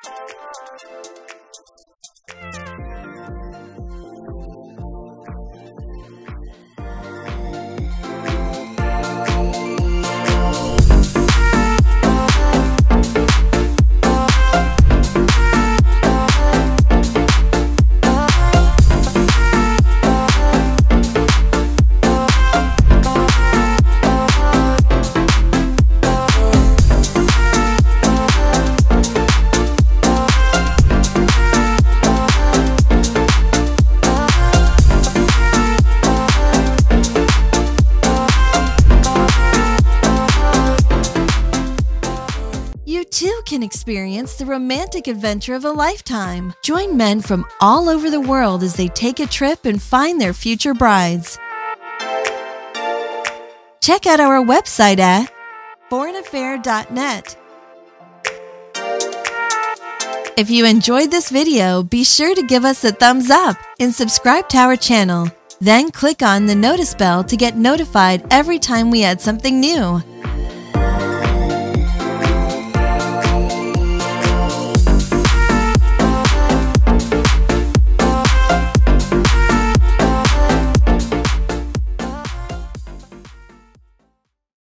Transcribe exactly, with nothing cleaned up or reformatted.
You too can experience the romantic adventure of a lifetime. Join men from all over the world as they take a trip and find their future brides. Check out our website at foreign affair dot net. If you enjoyed this video, be sure to give us a thumbs up and subscribe to our channel. Then click on the notice bell to get notified every time we add something new.